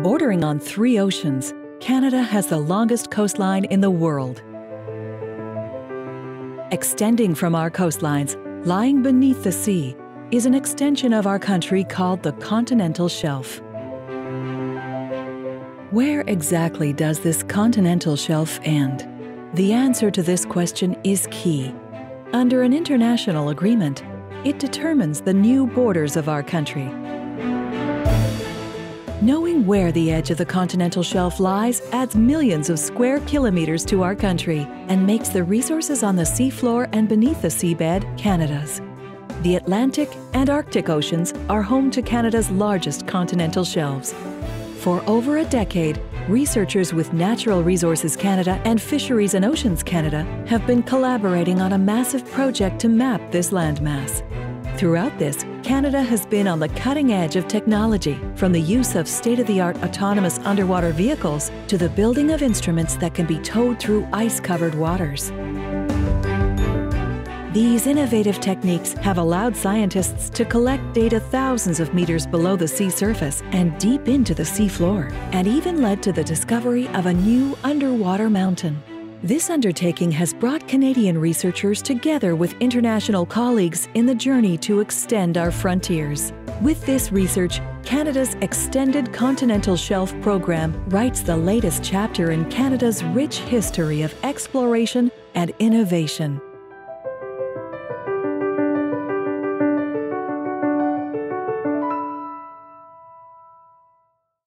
Bordering on 3 oceans, Canada has the longest coastline in the world. Extending from our coastlines, lying beneath the sea, is an extension of our country called the Continental Shelf. Where exactly does this continental shelf end? The answer to this question is key. Under an international agreement, it determines the new borders of our country. Knowing where the edge of the continental shelf lies adds millions of square kilometers to our country and makes the resources on the seafloor and beneath the seabed Canada's. The Atlantic and Arctic Oceans are home to Canada's largest continental shelves. For over a decade, researchers with Natural Resources Canada and Fisheries and Oceans Canada have been collaborating on a massive project to map this landmass. Throughout this, Canada has been on the cutting edge of technology, from the use of state-of-the-art autonomous underwater vehicles to the building of instruments that can be towed through ice-covered waters. These innovative techniques have allowed scientists to collect data thousands of meters below the sea surface and deep into the sea floor, and even led to the discovery of a new underwater mountain. This undertaking has brought Canadian researchers together with international colleagues in the journey to extend our frontiers. With this research, Canada's Extended Continental Shelf program writes the latest chapter in Canada's rich history of exploration and innovation.